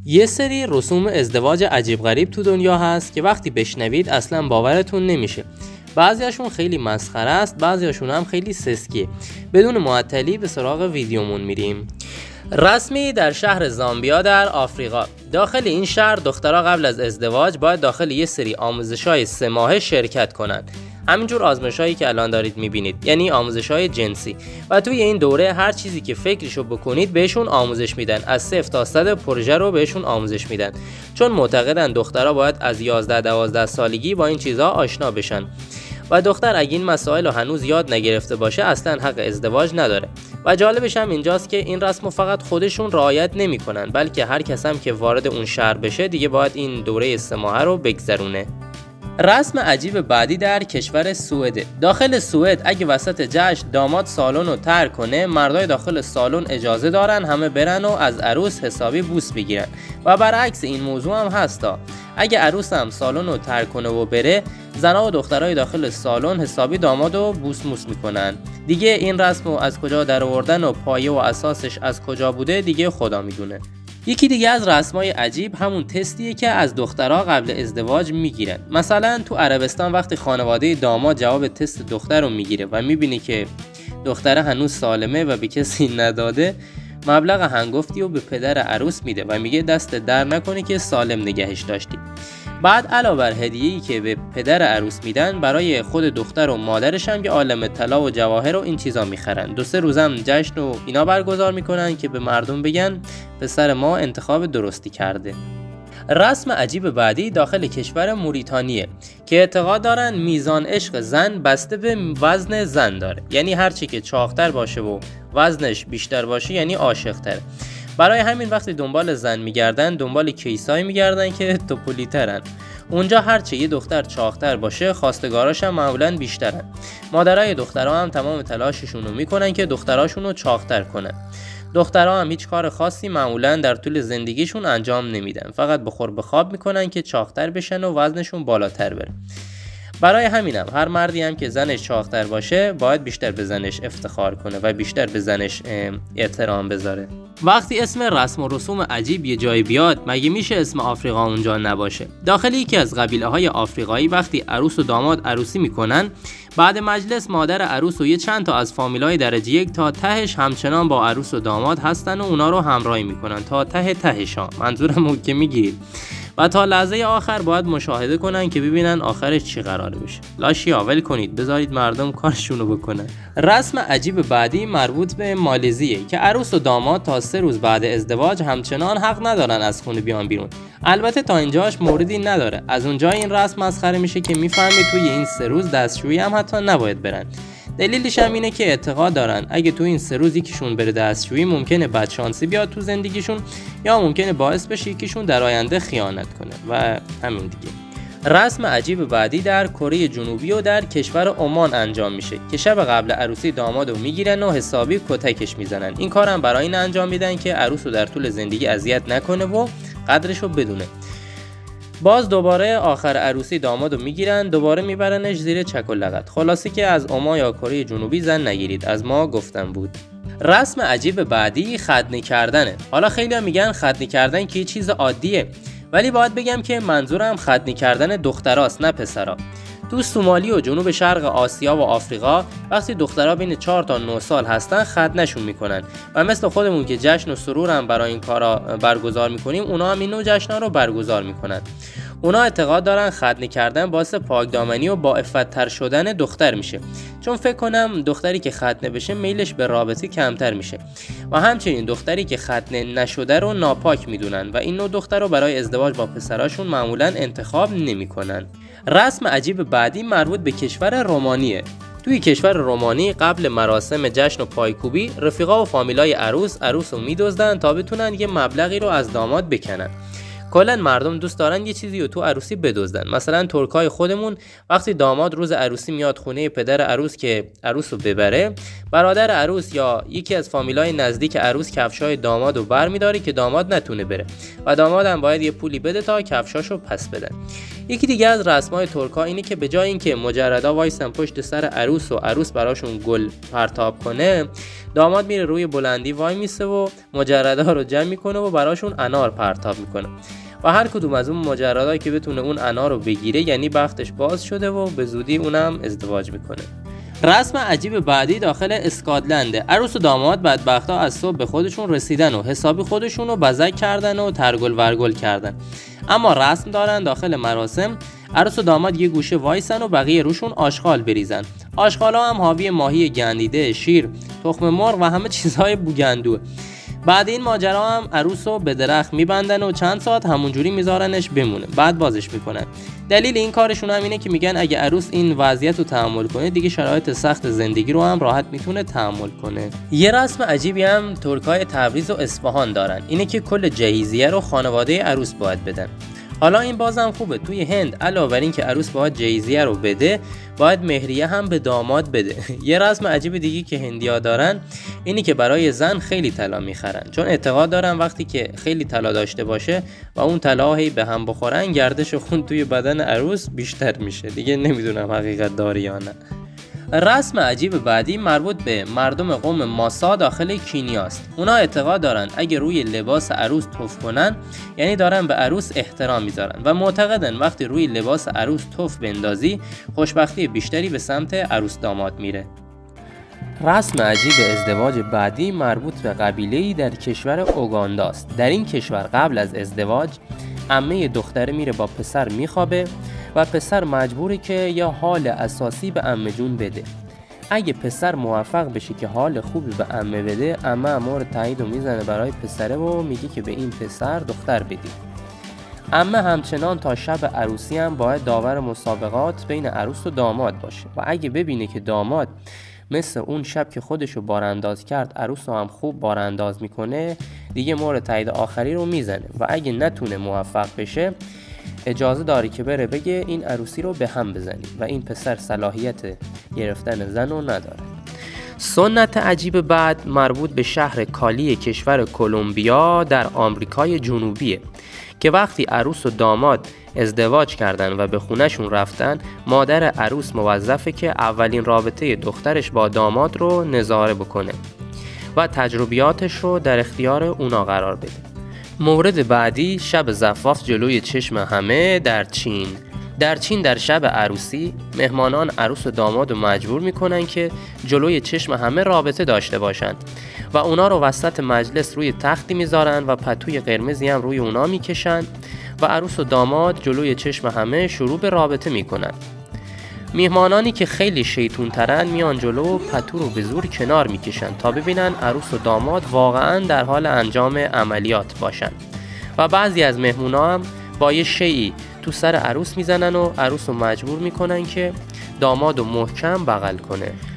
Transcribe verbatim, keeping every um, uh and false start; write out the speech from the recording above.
یه سری رسوم ازدواج عجیب غریب تو دنیا هست که وقتی بشنوید اصلا باورتون نمیشه. بعضیاشون خیلی مسخره است، بعضیاشون هم خیلی سسکیه. بدون معطلی به سراغ ویدیومون میریم. رسمی در شهر زامبیا در آفریقا. داخل این شهر دخترها قبل از ازدواج باید داخل یه سری آموزش‌های سه ماهه شرکت کنن. همینجور آزمایشایی که الان دارید میبینید، یعنی آموزش‌های جنسی. و توی این دوره هر چیزی که فکرشو بکنید بهشون آموزش میدن. از صفر تا صد پروژه رو بهشون آموزش میدن. چون معتقدن دخترها باید از یازده دوازده سالگی با این چیزها آشنا بشن. و دختر اگه این مسائل رو هنوز یاد نگرفته باشه اصلا حق ازدواج نداره. و جالبش هم اینجاست که این رسمو فقط خودشون رعایت نمیکنن، بلکه هر کس هم که وارد اون شهر بشه دیگه باید این دوره سه ماهه رو بگذرونه. رسم عجیب بعدی در کشور سوئد. داخل سوئد اگه وسط جشن داماد سالن رو ترک کنه، مردای داخل سالن اجازه دارن همه برن و از عروس حسابی بوس بگیرن. و برعکس این موضوع هم هستا. اگه عروس هم سالن رو ترک کنه و بره، زنها و دخترای داخل سالن حسابی داماد رو بوس موس میکنن. دیگه این رسم رو از کجا در آوردن و پایه و اساسش از کجا بوده دیگه خدا میدونه. یکی دیگه از رسمای عجیب همون تستیه که از دخترها قبل ازدواج میگیرن. مثلا تو عربستان وقتی خانواده داماد جواب تست دختر رو میگیره و میبینی که دختره هنوز سالمه و به کسی نداده، مبلغ هنگفتی رو به پدر عروس میده و میگه دست در نکنی که سالم نگهش داشتی. بعد علاوه بر هدیه‌ای که به پدر عروس میدن، برای خود دختر و مادرش هم یه عالمه طلا و جواهر و این چیزا میخرن. دو سه روزم جشن و اینا برگزار میکنن که به مردم بگن پسر ما انتخاب درستی کرده. رسم عجیب بعدی داخل کشور موریتانیه که اعتقاد دارن میزان عشق زن بسته به وزن زن داره. یعنی هرچی که چاق‌تر باشه و وزنش بیشتر باشه یعنی عاشق‌تره. برای همین وقتی دنبال زن میگردن دنبال کیسایی میگردن که توپولی‌ترن. اونجا هرچی یه دختر چاق‌تر باشه خواستگاراش هم معمولاً بیشترن. مادرای دخترها هم تمام تلاششون رو میکنن که دختراشون رو چاق‌تر کنن. دخترها هم هیچ کار خاصی معمولاً در طول زندگیشون انجام نمیدن. فقط بخور بخواب میکنن که چاق‌تر بشن و وزنشون بالاتر بره. برای همینم هر مردی هم که زنش چاق‌تر باشه باید بیشتر به زنش افتخار کنه و بیشتر به زنش احترام بذاره. وقتی اسم رسم و رسوم عجیب یه جای بیاد، مگه میشه اسم آفریقا اونجا نباشه؟ داخل یکی از قبیله‌های آفریقایی وقتی عروس و داماد عروسی میکنن، بعد مجلس مادر عروس و یه چند تا از فامیلای درجه یک تا تهش همچنان با عروس و داماد هستن و اونا رو همراهی میکنن تا ته تهشان. منظورم که میگیرید. و تا لحظه آخر باید مشاهده کنن که ببینن آخرش چی قراره بشه. لاشیا ول کنید، بذارید مردم کارشونو بکنن. رسم عجیب بعدی مربوط به مالزیه که عروس و داماد تا سه روز بعد ازدواج همچنان حق ندارن از خونه بیان بیرون. البته تا اینجاش موردی نداره. از اونجا این رسم مسخره میشه که میفهمید توی این سه روز دستشویی هم حتی نباید برن. دلیلش هم اینه که اعتقاد دارن اگه تو این سه روز یکیشون بره دستشویی ممکنه بدشانسی بیاد تو زندگیشون یا ممکنه باعث بشه یکیشون در آینده خیانت کنه و همین دیگه. رسم عجیب بعدی در کره جنوبی و در کشور عمان انجام میشه که شب قبل عروسی دامادو میگیرن و حسابی کتکش میزنن. این کارم برای این انجام میدن که عروسو در طول زندگی اذیت نکنه و قدرشو بدونه. باز دوباره آخر عروسی دامادو میگیرن، دوباره میبرنش زیر چک و لغت. خلاصی که از عمان یا کره جنوبی زن نگیرید، از ما گفتم بود. رسم عجیب بعدی ختنه کردنه. حالا خیلی هم میگن ختنه کردن که یه چیز عادیه، ولی باید بگم که منظورم ختنه کردن دختراست نه پسرا. تو سومالی و جنوب شرق آسیا و آفریقا وقتی دخترها بین چهار تا نه سال هستن ختنه‌شون میکنن و مثل خودمون که جشن و سرور هم برای این کارا برگزار میکنیم، اونا هم این نوع جشن‌ها رو برگزار میکنن. اونا اعتقاد دارن ختنه کردن باعث پاکدامنی و با عفت‌تر شدن دختر میشه، چون فکر کنم دختری که ختنه بشه میلش به رابطه کمتر میشه و همچنین دختری که ختنه نشده رو ناپاک میدونن و این نوع دختر رو برای ازدواج با پسراشون معمولا انتخاب نمیکنن. رسم عجیب بعدی مربوط به کشور رومانیه. توی کشور رومانی قبل مراسم جشن و پایکوبی رفیقا و فامیلای عروس عروس رو میدزدن تا بتونن یه مبلغی رو از داماد بکنن. کلا مردم دوست دارن یه چیزی رو تو عروسی بدزدن. مثلا ترکای خودمون وقتی داماد روز عروسی میاد خونه پدر عروس که عروس رو ببره، برادر عروس یا یکی از فامیلای نزدیک عروس کفشای داماد رو برمی‌داره که داماد نتونه بره و داماد هم باید یه پولی بده تا کفشاشو پس بدن. یکی دیگه از رسم‌های ترک‌ها اینه که به جای اینکه مجردا وایسن پشت سر عروس و عروس براشون گل پرتاب کنه، داماد میره روی بلندی وای میسه و مجردا رو جمع میکنه و براشون انار پرتاب میکنه و هر کدوم از اون مجردایی که بتونه اون انار رو بگیره یعنی بختش باز شده و به زودی اونم ازدواج میکنه. رسم عجیب بعدی داخل اسکاتلنده. عروس و داماد بدبختا از صبح به خودشون رسیدن و حسابی خودشون رو بزک کردن و ترگل ورگل کردن. اما رسم دارن داخل مراسم عروس و داماد یه گوشه وایسن و بقیه روشون آشغال بریزن. آشغالا هم حاوی ماهی گندیده، شیر، تخم مرغ و همه چیزهای بوگندو. بعد این ماجرا هم عروس رو به درخت میبندن و چند ساعت همونجوری میذارنش بمونه، بعد بازش میکنن. دلیل این کارشون هم اینه که میگن اگه عروس این وضعیت رو تحمل کنه دیگه شرایط سخت زندگی رو هم راحت میتونه تحمل کنه. یه رسم عجیبی هم ترکای تبریز و اصفهان دارن، اینه که کل جهیزیه رو خانواده عروس باید بدن. حالا این بازم خوبه، توی هند علاوه بر این که عروس باید جهیزیه رو بده، باید مهریه هم به داماد بده. یه رسم عجیب دیگه که هندیا دارن اینی که برای زن خیلی طلا میخرن، چون اعتقاد دارن وقتی که خیلی طلا داشته باشه و اون طلا هی به هم بخورن گردش خون توی بدن عروس بیشتر میشه. دیگه نمیدونم حقیقت داره یا نه. رسم عجیب بعدی مربوط به مردم قوم ماسا داخل کینیاست. اونا اعتقاد دارن اگه روی لباس عروس تف کنن یعنی دارن به عروس احترام میذارن و معتقدن وقتی روی لباس عروس تف بندازی خوشبختی بیشتری به سمت عروس داماد میره. رسم عجیب ازدواج بعدی مربوط به قبیله‌ای در کشور اوگانداست. در این کشور قبل از ازدواج عمه دختره میره با پسر میخوابه و پسر مجبوره که یا حال اساسی به عمه جون بده. اگه پسر موفق بشه که حال خوبی به عمه بده، عمه امر تایید رو میزنه برای پسره و میگه که به این پسر دختر بدی. عمه همچنان تا شب عروسی هم باید داور مسابقات بین عروس و داماد باشه و اگه ببینه که داماد مثل اون شب که خودشو بارانداز کرد عروس رو هم خوب بارانداز میکنه، دیگه مهر تایید آخری رو میزنه و اگه نتونه موفق بشه اجازه داری که بره بگه این عروسی رو به هم بزنی و این پسر صلاحیت گرفتن زن رو نداره. سنت عجیب بعد مربوط به شهر کالی کشور کلمبیا در آمریکای جنوبیه که وقتی عروس و داماد ازدواج کردن و به خونهشون رفتن، مادر عروس موظفه که اولین رابطه دخترش با داماد رو نظاره بکنه و تجربیاتش رو در اختیار اونا قرار بده. مورد بعدی شب زفاف جلوی چشم همه در چین. در چین در شب عروسی مهمانان عروس و داماد رو مجبور میکنن که جلوی چشم همه رابطه داشته باشند و اونا رو وسط مجلس روی تختی میذارن و پتوی قرمزی هم روی اونا میکشن و عروس و داماد جلوی چشم همه شروع به رابطه میکنن. میهمانانی که خیلی شیطون ترن میان جلو و پتو رو به زور کنار میکشن تا ببینن عروس و داماد واقعا در حال انجام عملیات باشن و بعضی از مهمونا هم با یه شیئی تو سر عروس میزنن و عروس رو مجبور میکنن که داماد رو محکم بغل کنه.